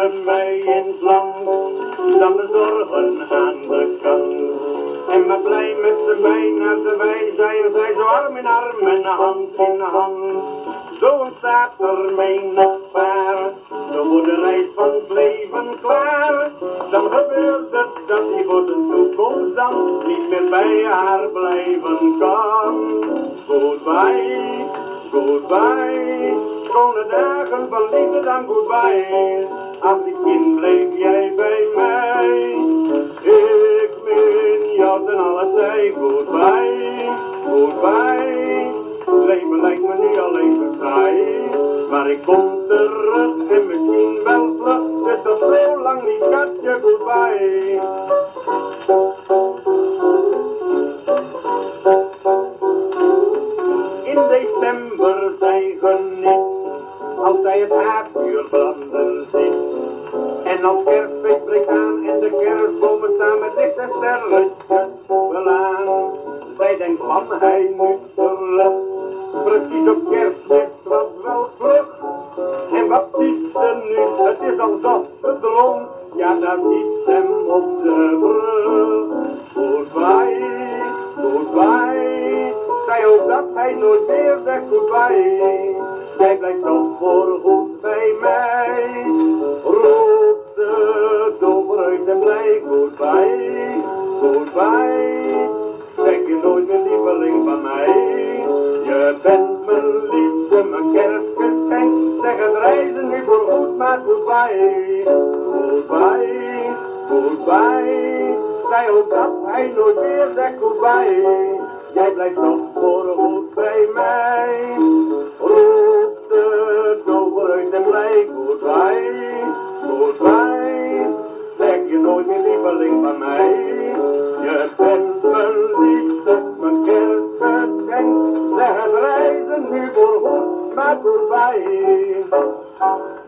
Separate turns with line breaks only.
kinderen mee in het land, dan de zorgen aan de kant. En maar blij met z'n been naar de wei, zij zo arm in arm en hand in hand. Zo staat er menig paar, zo wordt de reis van het leven klaar. Dan gebeurt het dat hij voor de toekomst dan niet meer bij haar blijven kan. Goodbye, goodbye, schone dagen van liefde dan goodbye. Als ik kind bleef jij bij mij, ik min jou ten alle tijd. Goodbye, goodbye, leven lijkt me nu al even saai. Maar ik kom terug en misschien wel vlug, het is al zo lang niet schatje, goodbye. In december zij geniet, als zij het haardvuur branden ziet. En als kerstfeest breekt aan en de kerstbomen staan met licht en sterretjes wel aan. Zij denkt van hij nu terug, precies op kerstmis was wel vlug. En wat ziet ze nu, het is alsof het droom, ja daar ziet hem op de brug. Goodbye, goodbye, zij hoopt dat hij nooit meer zegt goodbye. Jij blijft toch voorgoed bij mij, roept de dover uit en blij. Goodbye, goodbye, zeg je nooit meer lieveling van mij. Je bent mijn liefde, mijn kerstgeschenk, zeg het reizen nu voorgoed, maar goodbye. Goodbye, goodbye, zij hoopt dat hij nooit meer zegt goodbye. Jij blijft toch voorgoed bij mij, roept de dover uit en blij. Goodbye, goodbye, zeg je nooit meer lieveling van mij. Je bent mijn liefde, mijn kerstgeschenk, zeg het reizen nu voorgoed, maar goodbye.